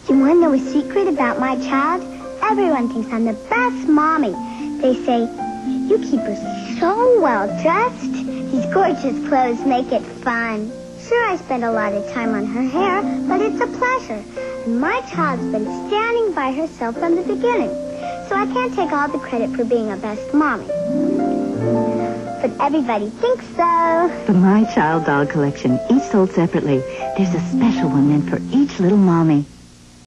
Do you want to know a secret about my child? Everyone thinks I'm the best mommy. They say, you keep her so well dressed. These gorgeous clothes make it fun. Sure, I spend a lot of time on her hair, but it's a pleasure. And my child's been standing by herself from the beginning. So I can't take all the credit for being a best mommy. But everybody thinks so. The My Child doll collection, each sold separately. There's a special one meant for each little mommy.